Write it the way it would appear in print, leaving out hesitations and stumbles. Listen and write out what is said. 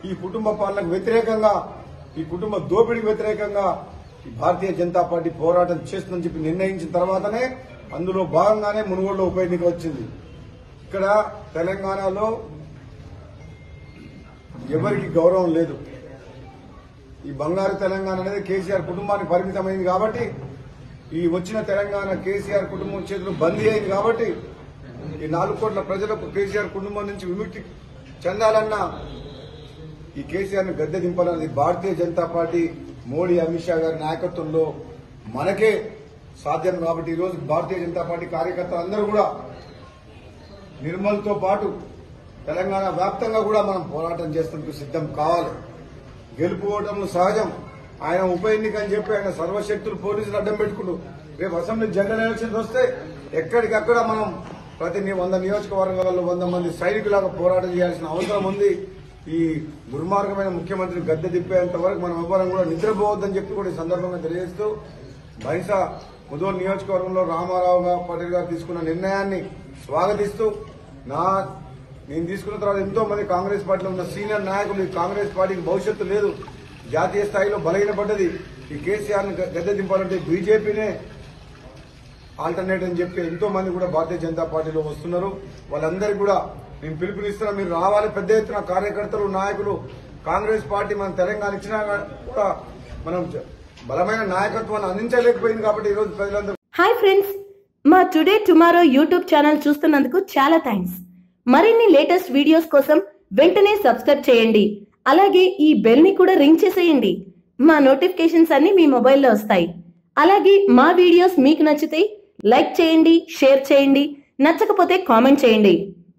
ఈ కుటుంబ పాలనకు వ్యతిరేకంగా, ఈ కుటుంబ దోపిడీకి వ్యతిరేకంగా ఈ భారతీయ జనతా పార్టీ పోరాటం చేస్తుందని చెప్పి నిర్ణయించిన తర్వాతనే అందులో భాగంగానే మునుగోడులో ఉప ఎన్నిక వచ్చింది. ఇక్కడ తెలంగాణలో ఎవరికి గౌరవం లేదు. ఈ బంగారు తెలంగాణ అనేది కేసీఆర్ కుటుంబానికి పరిమితమైంది కాబట్టి, ఈ వచ్చిన తెలంగాణ కేసీఆర్ కుటుంబం చేతులు బందీ అయింది కాబట్టి, ఈ 4 కోట్ల ప్రజలకు కేసీఆర్ కుటుంబం నుంచి విముక్తి చెందాలన్నా ఈ కేసీఆర్ ను గద్దె దింపాలన్నది భారతీయ జనతా పార్టీ మోడీ అమిత్ షా గారి నాయకత్వంలో మనకే సాధ్యం. కాబట్టి ఈ రోజు భారతీయ జనతా పార్టీ కార్యకర్తలందరూ కూడా నిర్మల్తో పాటు తెలంగాణ వ్యాప్తంగా కూడా మనం పోరాటం చేస్తున్నందుకు సిద్దం కావాలి. గెలుపు ఓటములు సహజం. ఆయన ఉప ఎన్నిక అని చెప్పి ఆయన సర్వశక్తులు పోలీసులు అడ్డం పెట్టుకుంటూ రేపు అసెంబ్లీ జనరల్ ఎలక్షన్స్ వస్తే ఎక్కడికక్కడ మనం ప్రతి 100 నియోజకవర్గాల్లో 100 మంది సైనికులాగా పోరాటం చేయాల్సిన అవసరం ఉంది. ఈ దుర్మార్గమైన ముఖ్యమంత్రిని గద్దె దిప్పేంత వరకు మనం ఎవ్వరం కూడా నిద్రపోవద్దని చెప్పి కూడా ఈ సందర్భంగా తెలియజేస్తూ, బైంసా ముదోల్ నియోజకవర్గంలో రామారావు పాటిల్ గారు తీసుకున్న నిర్ణయాన్ని స్వాగతిస్తూ, నేను తీసుకున్న తర్వాత ఎంతో మంది కాంగ్రెస్ పార్టీలో ఉన్న సీనియర్ నాయకులు ఈ కాంగ్రెస్ పార్టీకి భవిష్యత్తు లేదు, జాతీయ స్థాయిలో బలహీనపడ్డది, ఈ కేసీఆర్ ను గద్దె దింపాలంటే బీజేపీనే ఆల్టర్నేట్ అని చెప్పి ఎంతో మంది కూడా భారతీయ జనతా పార్టీలో వస్తున్నారు. వాళ్ళందరికీ కూడా నేను పిలుపునిస్తున్నా, మీరు రావాలి. పెద్ద ఎత్తున కార్యకర్తలు, నాయకులు. కాంగ్రెస్ పార్టీ మన తెలంగాణ ఇచ్చినా కూడా మనం బలమైన నాయకత్వాన్ని అందించలేకపోయింది కాబట్టి ఈరోజు ప్రజలందరూ. హాయ్ ఫ్రెండ్స్, మా టుడే టుమారో యూట్యూబ్ ఛానల్ చూస్తున్నందుకు చాలా థ్యాంక్స్. మరిన్ని లేటెస్ట్ వీడియోస్ కోసం వెంటనే సబ్స్క్రైబ్ చేయండి. అలాగే ఈ బెల్ ని కూడా రింగ్ చేసేయండి. మా నోటిఫికేషన్స్ అన్ని మీ మొబైల్లో వస్తాయి. అలాగే మా వీడియోస్ మీకు నచ్చితే లైక్ చేయండి, షేర్ చేయండి, నచ్చకపోతే కామెంట్ చేయండి.